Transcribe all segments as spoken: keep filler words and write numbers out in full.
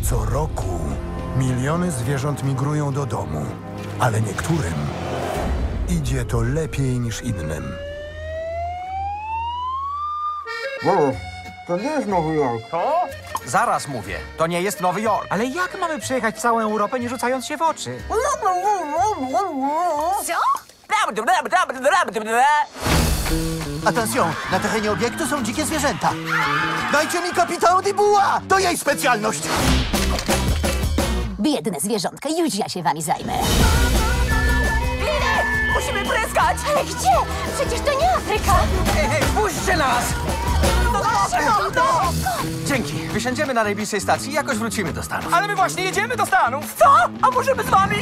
Co roku miliony zwierząt migrują do domu, ale niektórym idzie to lepiej niż innym. Wow, to nie jest Nowy Jork. To? Zaraz mówię, to nie jest Nowy Jork. Ale jak mamy przejechać całą Europę, nie rzucając się w oczy? Co? Attention, na terenie obiektu są dzikie zwierzęta. Dajcie mi kapitan Dubois! To jej specjalność! Biedne zwierzątka, już ja się wami zajmę. Musimy pryskać! Ale gdzie? Przecież to nie Afryka! Hej, hej, puśćcie nas! No, no, no. Dzięki, wysiądziemy na najbliższej stacji i jakoś wrócimy do Stanów. Ale my właśnie jedziemy do Stanów! Co? A możemy z wami?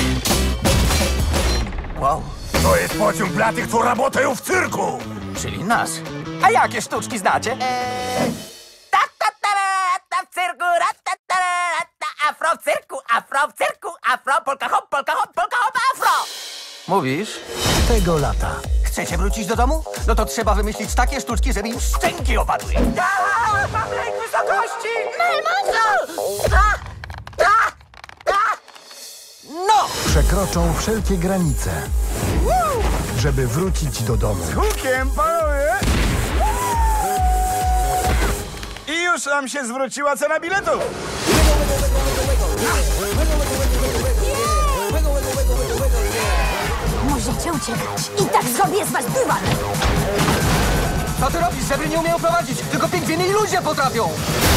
Wow, To jest pociąg dla tych, co работają w cyrku! czyli nas. A jakie sztuczki znacie? Ta, ta, ta, ra, ta, w cyrku, ra, ta, ta, ra, ta, afro w cyrku, afro w cyrku, afro, polka hop, polka hop, polka hop, afro! Mówisz? Tego lata. Chcecie wrócić do domu? No to trzeba wymyślić takie sztuczki, żeby im szczęki opadły. A, mam lęk wysokości! Melmanzo! A, a, a. No! Przekroczą wszelkie granice, żeby wrócić do domu. Hukiem, panowie! I już nam się zwróciła cena biletów! Możecie uciekać. I tak zrobię z was dywan! Co ty robisz? Żebry nie umieją prowadzić, tylko pingwiny i ludzie potrafią!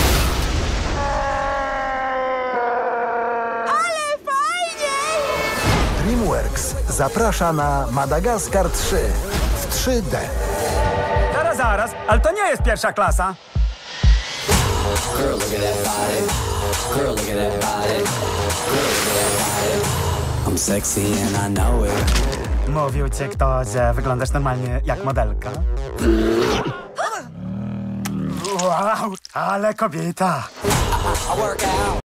Ale fajnie! DreamWorks zaprasza na Madagaskar trzy w trzy D. Zaraz, zaraz, ale to nie jest pierwsza klasa. Girl, look at that body. Girl, look at that body. Girl, look at that body. I'm sexy and I know it. Mówił ci kto, że wyglądasz normalnie jak modelka? Wow, ale kobieta! I work out.